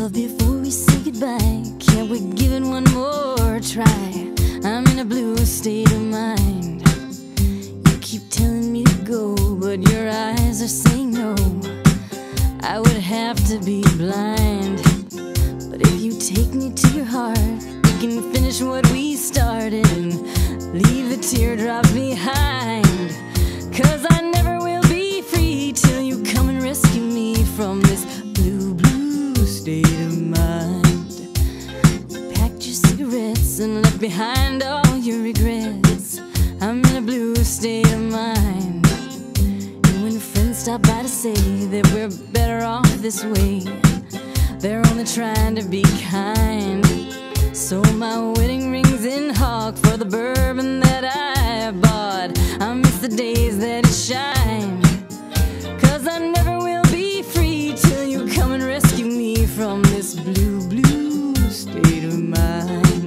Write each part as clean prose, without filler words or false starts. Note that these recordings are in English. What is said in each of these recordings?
Love, before we say goodbye, can't we give it one more try? I'm in a blue state of mind. You keep telling me to go, but your eyes are saying no. I would have to be blind, but if you take me to your heart, we can finish what we started and leave the teardrops behind. 'Cause I never will be free till you come and rescue me from this blue, blue state of mind. You packed your cigarettes and left behind all your regrets. I'm in a blue state of mind. And when friends stop by to say that we're better off this way, they're only trying to be kind. So my wedding ring's in hock for the bourbon that I bought. I miss the days that it shined. 'Cause I never will be free till you come and rescue me from this blue, blue state of mind.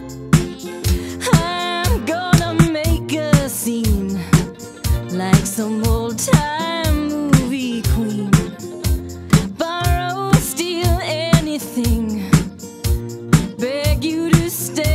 I'm gonna make a scene like some old-time movie queen. Borrow, steal anything, beg you to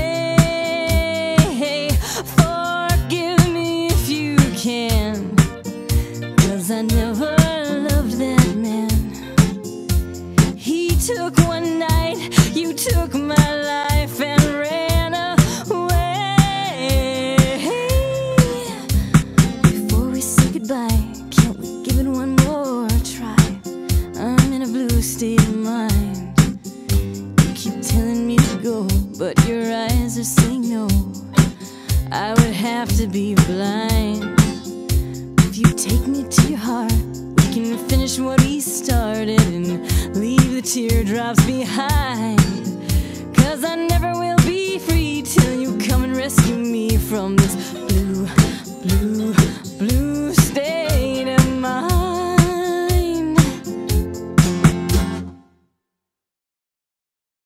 stay. Forgive me if you can, 'cause I never loved that man. He took one night, you took my life and ran away. Before we say goodbye, can't we give it one more try? I'm in a blue state of mind. You keep telling me to go, but your eyes are saying no. I would have to be blind. If you take me to your heart, we can finish what we started and leave the teardrops behind. 'Cause I never will be free till you come and rescue me from this